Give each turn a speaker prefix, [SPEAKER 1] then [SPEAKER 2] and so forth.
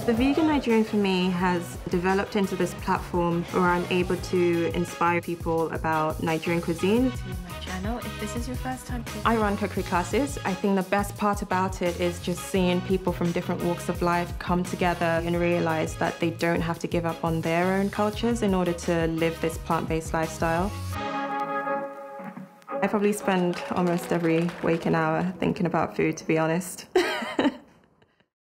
[SPEAKER 1] The Vegan Nigerian for me has developed into this platform where I'm able to inspire people about Nigerian cuisine.
[SPEAKER 2] To my channel, if this is your first time,
[SPEAKER 1] I run cookery classes. I think the best part about it is just seeing people from different walks of life come together and realize that they don't have to give up on their own cultures in order to live this plant-based lifestyle. I probably spend almost every waking hour thinking about food, to be honest.